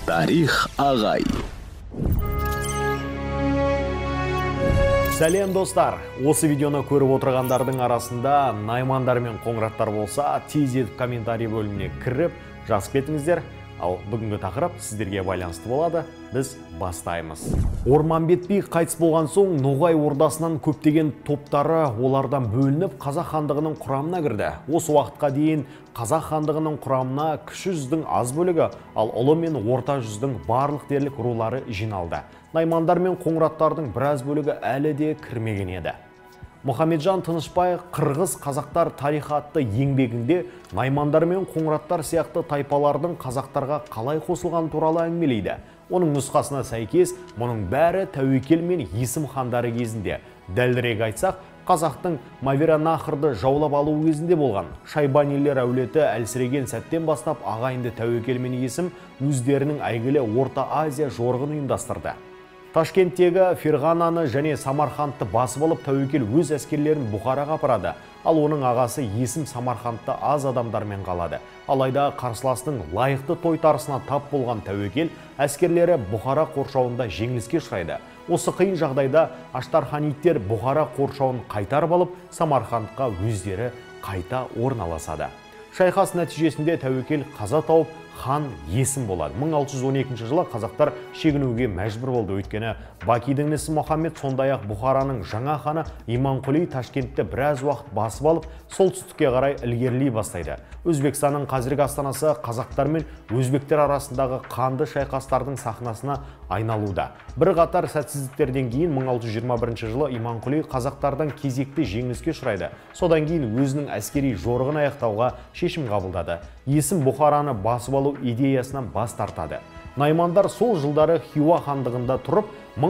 Тарих ағай. Сәлем достар! Осы видеоны көріп отырғандардың арасында наймандар мен қоңыраттар болса, тез етіп комментарий бөліміне кіріп жазып кетіңіздер. Ал бүгінгі тақырып сіздерге байланысты болады. Біз бастаймыз. Орманбет би қайтыс болған соң Ноғай ордасынан көптеген топтары олардан бөлініп Қазақ хандығының құрамына кірді. Осы уақытқа дейін Қазақ хандығының құрамына кіші жүздің аз бөлігі, ал ұлы мен орта жүздің барлық дерлік рулары жиналды. Наймандар мен қоңыраттардың біраз бөлігі әлі де кірмеген еді. Мұхамеджан Тынышбай «Қырғыз қазақтар тарихы» атты еңбегінде наймандар мен қоңыраттар сияқты тайпалардың қазақтарға қалай қосылған туралы әңгімелейді. Оның нұсқасына сәйкес, мұның бәрі Тәуекел мен Есім хандары кезінде, дәлірек айтсақ, қазақтың Мавераннахрды жаулап алу кезінде болған. Шайбанилер әулеті әлсіреген сәттен бастап ағайынды Тәуекел мен Есім өздерінің әйгілі Орта Азия жорығын ұйымдастырды. Ташкенттегі Ферғананы және Самарқандты басып алып, Тәуекел өз әскерлерін Бұхараға апарады. Ал оның ағасы Есім Самарқандты аз адамдармен қалады. Алайда қарсыластың лайықты тойтарысына тап болған Тәуекел әскерлері Бұхара қоршауында жеңіліске ұшырайды. Осы қиын жағдайда Аштарханиттер Бұхара қоршауын қайтарып алып, Самарқандқа өздері қайта орналасады. Шайқас нәтижесінде Тәуекел қаза тауып, хан Есім болады. 1612 жылы қазақтар шегінуге мәжбүр болды, өйткені Бакидің інісі Мұхаммед, сондай-ақ Бұхараның жаңа ханы Иманқұли Ташкентті біраз уақыт басып алып, солтүстікке қарай ілгерілей бастайды. Өзбекстанның қазіргі астанасы қазақтар мен өзбектер арасындағы қанды шайқастардың сахнасына айналуда. Бір қатар сәтсіздіктерден кейін 1621 жылы Иманқұли қазақтардан кезекті жеңіліске ұшырайды. Содан кейін өзінің әскери жорығын аяқтауға шешім қабылдады. Есім Бұхараны басып алу идеясынан бас тартады. Наймандар сол жылдары Хиуа хандығында тұрып,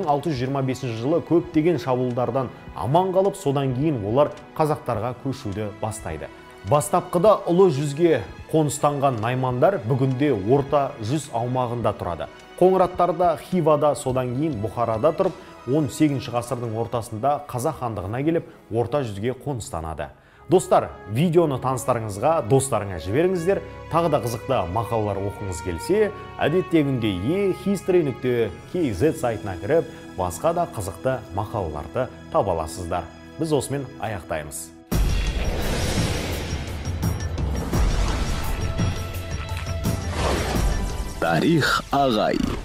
1625 жылы көптеген шабуылдардан аман қалып, содан кейін олар қазақтарға көшуді бастайды. Бастапқыда ұлы жүзге қоныстанған наймандар бүгінде орта жүз аумағында тұрады. Қоңыраттарда Хивада, содан кейін Бұхарада тұрып, 18 ғасырдың ортасында Қазақ хандығына келіп, орта жүзге қоныстанады. Достар, видеоны таныстарыңызға, достарыңа жіберіңіздер. Тағы да қызықты мақалалар оқыңыз келсе, әдеттегіндей history.kz сайтына кіріп, басқа да қызықты мақалаларды таба аласыздар. Біз осымен аяқтаймыз. Тарих ағай.